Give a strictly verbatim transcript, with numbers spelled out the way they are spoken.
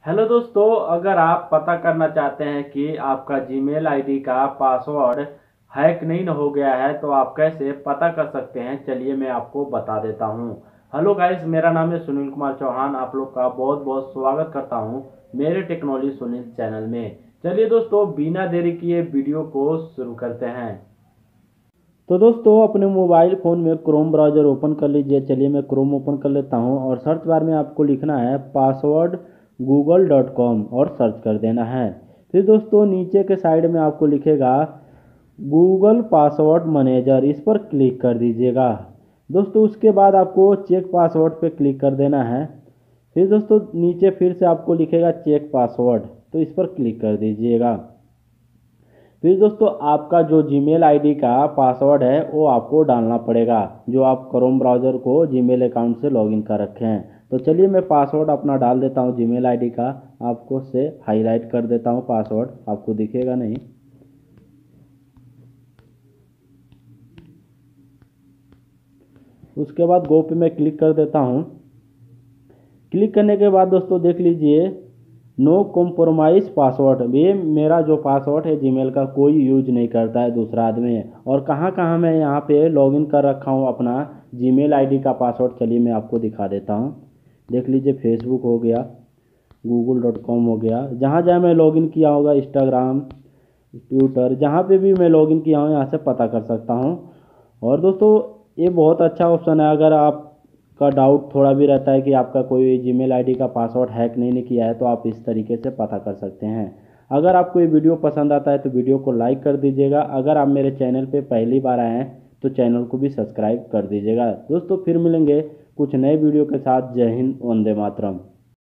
Hello दोस्तों, अगर आप पता करना चाहते हैं कि आपका जीमेल आईडी का पासवर्ड हैक नहीं न हो गया है तो आप कैसे पता कर सकते हैं, चलिए मैं आपको बता देता हूं। हेलो गाइस, मेरा नाम है सुनील कुमार चौहान। आप लोग का बहुत बहुत स्वागत करता हूं मेरे टेक्नोलॉजी सुनील चैनल में। चलिए दोस्तों, बिना देरी किए वीडियो को शुरू करते हैं। तो दोस्तों, अपने मोबाइल फ़ोन में क्रोम ब्राउज़र ओपन कर लीजिए। चलिए मैं क्रोम ओपन कर लेता हूं और सर्च बार में आपको लिखना है पासवर्ड गूगल डॉट कॉम और सर्च कर देना है। फिर दोस्तों नीचे के साइड में आपको लिखेगा गूगल पासवर्ड मैनेजर, इस पर क्लिक कर दीजिएगा। दोस्तों उसके बाद आपको चेक पासवर्ड पे क्लिक कर देना है। फिर दोस्तों नीचे फिर से आपको लिखेगा चेक पासवर्ड, तो इस पर क्लिक कर दीजिएगा। फिर दोस्तों आपका जो जीमेल आईडी का पासवर्ड है वो आपको डालना पड़ेगा, जो आप क्रोम ब्राउज़र को जीमेल अकाउंट से लॉगिन कर रखे हैं। तो चलिए मैं पासवर्ड अपना डाल देता हूँ जीमेल आईडी का। आपको से हाईलाइट कर देता हूँ, पासवर्ड आपको दिखेगा नहीं। उसके बाद गो पे मैं क्लिक कर देता हूँ। क्लिक करने के बाद दोस्तों देख लीजिए नो कॉम्प्रोमाइज़ पासवर्ड, ये मेरा जो पासवर्ड है जीमेल का कोई यूज नहीं करता है दूसरा आदमी। और कहाँ कहाँ मैं यहाँ पे लॉगिन कर रखा हूँ अपना जीमेल आईडी का पासवर्ड, चलिए मैं आपको दिखा देता हूँ। देख लीजिए फेसबुक हो गया, गूगल डॉट कॉम हो गया, जहाँ जहाँ मैं लॉगिन किया होगा, इंस्टाग्राम, ट्विटर, जहाँ पे भी मैं लॉगिन किया हूँ यहाँ से पता कर सकता हूँ। और दोस्तों ये बहुत अच्छा ऑप्शन है, अगर आप का डाउट थोड़ा भी रहता है कि आपका कोई जीमेल आईडी का पासवर्ड हैक नहीं, नहीं किया है तो आप इस तरीके से पता कर सकते हैं। अगर आपको ये वीडियो पसंद आता है तो वीडियो को लाइक कर दीजिएगा। अगर आप मेरे चैनल पे पहली बार आए हैं तो चैनल को भी सब्सक्राइब कर दीजिएगा। दोस्तों फिर मिलेंगे कुछ नए वीडियो के साथ। जय हिंद, वंदे मातरम।